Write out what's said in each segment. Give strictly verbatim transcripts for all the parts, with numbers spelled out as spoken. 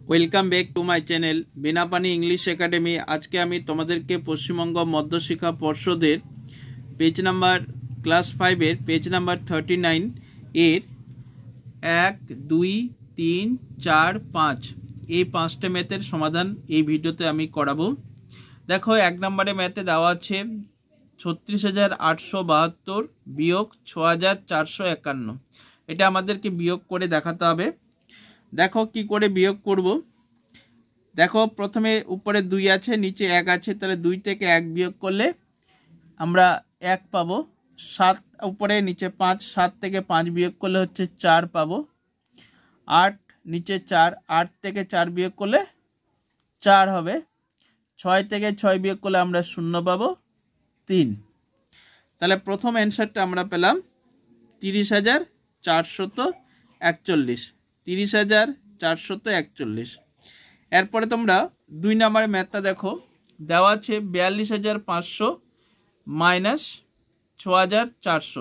Welcome back to my channel Binapani English academy. আজকে আমি তোমাদেরকে পশ্চিমবঙ্গ মধ্যশিক্ষা পর্ষদের পেজ নাম্বার ক্লাস ফাইভের পেজ নাম্বার থার্টি নাইন এর এক দুই তিন চার পাঁচ এই পাঁচটা ম্যাথের সমাধান এই ভিডিওতে আমি করাবো। দেখো, এক নম্বরে ম্যাথে দেওয়া আছে ছত্রিশ হাজার আটশো বাহাত্তর বিয়োগ ছ হাজার চারশো একান্ন। এটা আমাদেরকে বিয়োগ করে দেখাতে হবে। দেখো কি করে বিয়োগ করব। দেখো, প্রথমে উপরে দুই আছে, নিচে এক আছে, তাহলে দুই থেকে এক বিয়োগ করলে আমরা এক পাবো। সাত উপরে, নিচে পাঁচ, সাত থেকে পাঁচ বিয়োগ করলে হচ্ছে চার পাবো। আট, নিচে চার, আট থেকে চার বিয়োগ করলে চার হবে। ছয় থেকে ছয় বিয়োগ করলে আমরা শূন্য পাবো, তিন। তাহলে প্রথম অ্যান্সারটা আমরা পেলাম তিরিশ হাজার চারশত একচল্লিশ তিরিশ হাজার চারশত একচল্লিশ। এরপরে তোমরা দুই নম্বরের ম্যাথটা দেখো, দেওয়া আছে বিয়াল্লিশ হাজার পাঁচশো মাইনাস ছ হাজার চারশো।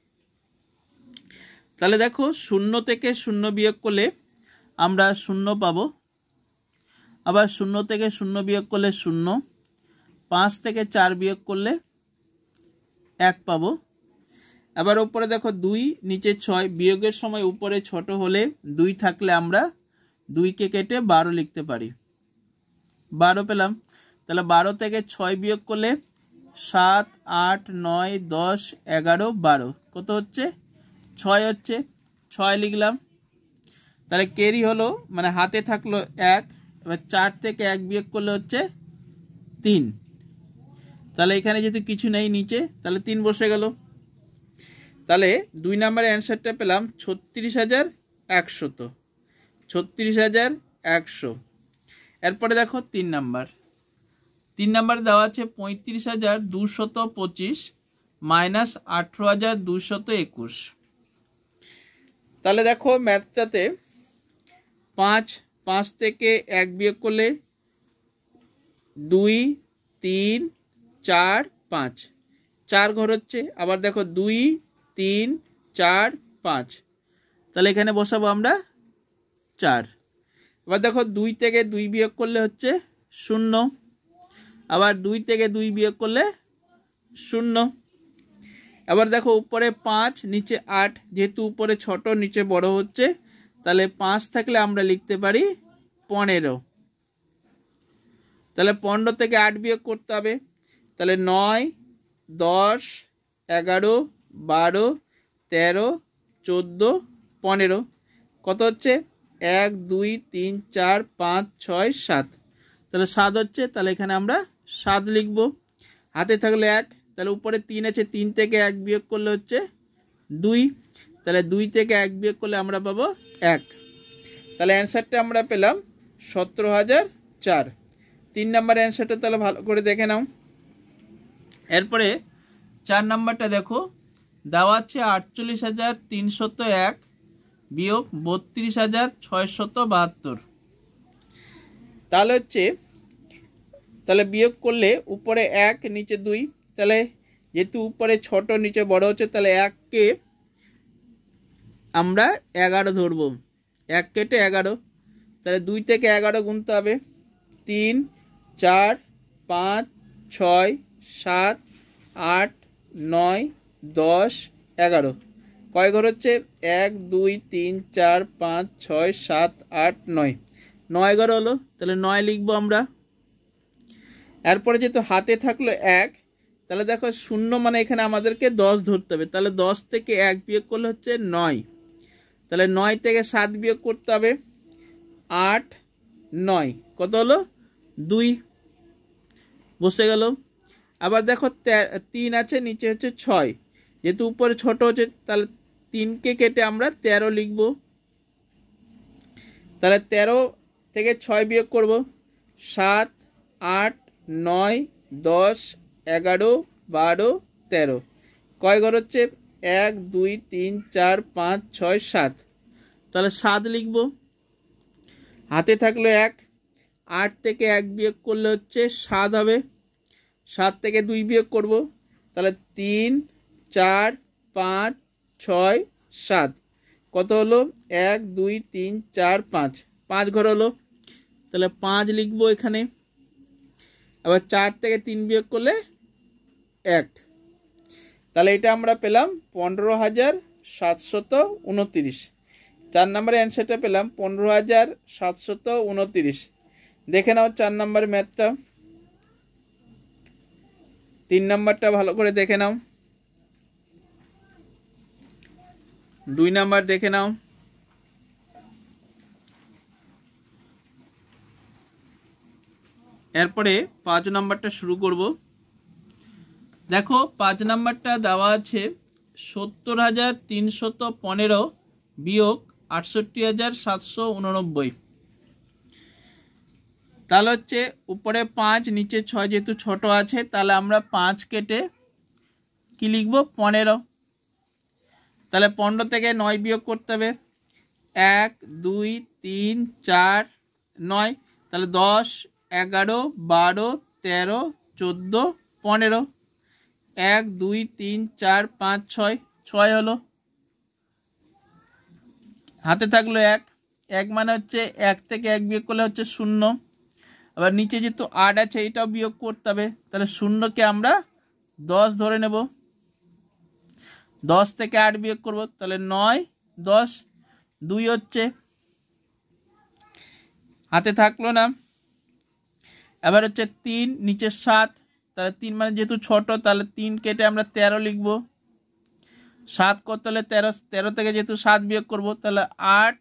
তাহলে দেখো, শূন্য থেকে শূন্য বিয়োগ করলে আমরা শূন্য পাবো। আবার শূন্য থেকে শূন্য বিয়োগ করলে শূন্য। পাঁচ থেকে চার বিয়োগ করলে এক পাবো। আবার উপরে দেখো দুই, নিচে ছয়, বিয়োগের সময় উপরে ছোট হলে দুই থাকলে আমরা দুইকে কেটে বারো লিখতে পারি, বারো পেলাম। তাহলে বারো থেকে ছয় বিয়োগ করলে সাত, আট, নয়, দশ, এগারো, বারো, কত হচ্ছে? ছয় হচ্ছে, ছয় লিখলাম। তাহলে কেরি হলো, মানে হাতে থাকলো এক। এবার চার থেকে এক বিয়োগ করলে হচ্ছে তিন। তাহলে এখানে যেহেতু কিছু নেই নিচে, তাহলে তিন বসে গেল। তাহলে দুই নম্বরের অ্যান্সারটা পেলাম ছত্রিশ হাজার একশত ছত্রিশ হাজার একশো। এরপরে দেখো তিন নাম্বার তিন নাম্বার দেওয়া আছে পঁয়ত্রিশ হাজার দুশত পঁচিশ মাইনাস আঠেরো হাজার দুশত একুশ। তাহলে দেখো ম্যাথটাতে পাঁচ পাঁচ থেকে এক বিয়োগ করলে দুই, তিন, চার, পাঁচ, চার ঘর হচ্ছে। আবার দেখো দুই, তিন, চার, পাঁচ, তাহলে এখানে বসাবো আমরা চার। এবার দেখো দুই থেকে দুই বিয়োগ করলে হচ্ছে শূন্য। আবার দুই থেকে দুই বিয়োগ করলে শূন্য। আবার দেখো উপরে পাঁচ, নিচে আট, যেহেতু উপরে ছোট নিচে বড় হচ্ছে, তাহলে পাঁচ থাকলে আমরা লিখতে পারি পনেরো। তাহলে পনেরো থেকে আট বিয়োগ করতে হবে। তাহলে নয়, দশ, এগারো, বারো, তেরো, চোদ্দো, পনেরো, কত হচ্ছে? এক, দুই, তিন, চার, পাঁচ, ছয়, সাত। তাহলে সাত হচ্ছে, তাহলে এখানে আমরা সাত লিখব। হাতে থাকলে এক, তাহলে উপরে তিন আছে, তিন থেকে এক বিয়োগ করলে হচ্ছে দুই। তাহলে দুই থেকে এক বিয়োগ করলে আমরা পাবো এক। তাহলে অ্যান্সারটা আমরা পেলাম সতেরো হাজার চার। তিন নাম্বার অ্যান্সারটা তাহলে ভালো করে দেখে নাও। এরপরে চার নাম্বারটা দেখো, দেওয়া আছে আটচল্লিশ হাজার তিনশত এক বিয়োগ বত্রিশ হাজার ছয়শত বাহাত্তর। তাহলে হচ্ছে, তাহলে বিয়োগ করলে উপরে এক, নিচে দুই, তাহলে যেহেতু উপরে ছোট নিচে বড় হচ্ছে, তাহলে এককে আমরা এগারো ধরবো। এক কেটে এগারো। তাহলে দুই থেকে এগারো গুনতে হবে। তিন, চার, পাঁচ, ছয়, সাত, আট, নয়, দশ, এগারো, কয় ঘর হচ্ছে? এক, দুই, তিন, চার, পাঁচ, ছয়, সাত, আট, নয়, নয় ঘর হলো। তাহলে নয় লিখবো আমরা। এরপরে যেহেতু হাতে থাকলো এক, তাহলে দেখো শূন্য, মানে এখানে আমাদেরকে দশ ধরতে হবে। তাহলে দশ থেকে এক বিয়োগ করলে হচ্ছে নয়। তাহলে নয় থেকে সাত বিয়োগ করতে হবে। আট, নয়, কত হলো? দুই, বসে গেল। আবার দেখো তিন আছে, নিচে হচ্ছে ছয়, যেহেতু উপরে ছোট হচ্ছে, তাহলে তিনকে কেটে আমরা তেরো লিখব। তাহলে তেরো থেকে ছয় বিয়োগ করব। সাত, আট, নয়, দশ, এগারো, বারো, তেরো, কয় ঘর হচ্ছে? এক, দুই, তিন, চার, পাঁচ, ছয়, সাত। তাহলে সাত লিখব। হাতে থাকলো এক, আট থেকে এক বিয়োগ করলে হচ্ছে সাত হবে। সাত থেকে দুই বিয়োগ করব। তাহলে তিন, চার, পাঁচ, ছয়, সাত, কত হলো? এক, দুই, তিন, চার, পাঁচ, পাঁচ ঘর হলো। তাহলে পাঁচ লিখবো এখানে। আবার চার থেকে তিন বিয়োগ করলে এক, তাহলে এটা আমরা পেলাম পনেরো হাজার সাতশত উনত্রিশ। চার নম্বরের অ্যান্সারটা পেলাম পনেরো হাজার সাতশত উনত্রিশ। দেখে নাও চার নম্বর ম্যাথটা। তিন নম্বরটা ভালো করে দেখে নাও। দুই নাম্বার দেখে নাও। এরপরে পাঁচ নাম্বারটা শুরু করব। দেখো পাঁচ নাম্বারটা দেওয়া আছে সত্তর হাজার তিনশত পনেরো বিয়োগ আটষট্টি হাজার সাতশো উননব্বই। তাহলে হচ্ছে উপরে পাঁচ নিচে ছয়, যেহেতু ছোট আছে তাহলে আমরা পাঁচ কেটে কি লিখব পনেরো। তাহলে পনেরো থেকে নয় বিয়োগ করতে হবে। এক দুই তিন চার নয়, তাহলে দশ এগারো বারো তেরো চোদ্দো পনেরো। এক দুই তিন চার পাঁচ ছয়, ছয় হলো। হাতে থাকলো এক। এক মানে হচ্ছে এক থেকে এক বিয়োগ করলে হচ্ছে শূন্য। আবার নিচে যেহেতু আট আছে এটাও বিয়োগ করতে হবে, তাহলে শূন্যকে আমরা দশ ধরে নেব। দশ থেকে আট বিয়োগ করব, তাহলে নয় দশ, দুই হচ্ছে। হাতে থাকলো না। এবার হচ্ছে তিন নিচে সাত, তাহলে তিন মানে যেহেতু ছোট তাহলে তিন কেটে আমরা তেরো লিখব। সাত করতে হলে তেরো, তেরো থেকে যেহেতু সাত বিয়োগ করব তাহলে আট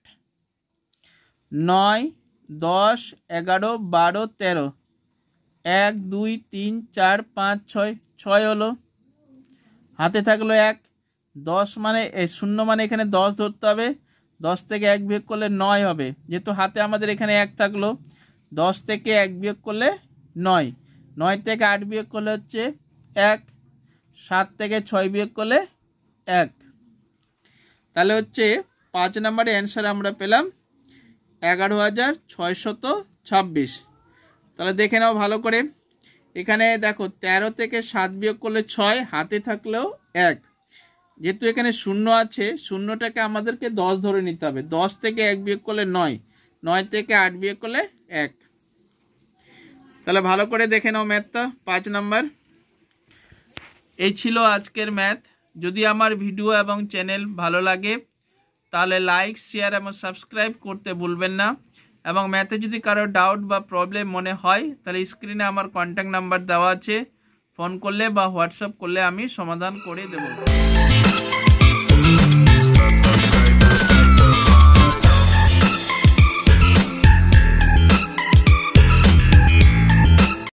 নয় দশ এগারো বারো তেরো। এক দুই তিন চার পাঁচ ছয়, ছয় হলো। হাতে থাকলো এক। দশ মানে শূন্য মানে এখানে দশ ধরতে হবে। দশ থেকে এক বিয়োগ করলে নয় হবে, যেহেতু হাতে আমাদের এখানে এক থাকলো। দশ থেকে এক বিয়োগ করলে নয়। নয় থেকে আট বিয়োগ করলে হচ্ছে এক। সাত থেকে ছয় বিয়োগ করলে এক। তাহলে হচ্ছে পাঁচ নম্বরের অ্যান্সার আমরা পেলাম এগারো হাজার ছয়শত ছাব্বিশ। তাহলে দেখে নাও ভালো করে। এখানে দেখো তেরো থেকে সাত বিয়োগ করলে ছয়, হাতে থাকলেও এক। যেহেতু এখানে শূন্য আছে, শূন্যটাকে আমাদেরকে দশ ধরে নিতে হবে। দশ থেকে এক বিয়োগ করলে নয়, নয় থেকে আট বিয়োগ করলে এক। তাহলে ভালো করে দেখে নাও ম্যাথটা পাঁচ নাম্বার। এই ছিল আজকের ম্যাথ। যদি আমার ভিডিও এবং চ্যানেল ভালো লাগে তাহলে লাইক শেয়ার এবং সাবস্ক্রাইব করতে ভুলবেন না। এবং ম্যাথে যদি কারো ডাউট বা প্রবলেম মনে হয় তাহলে স্ক্রিনে আমার কন্ট্যাক্ট নাম্বার দেওয়া আছে, ফোন করলে বা হোয়াটসঅ্যাপ করলে আমি সমাধান করে দেব।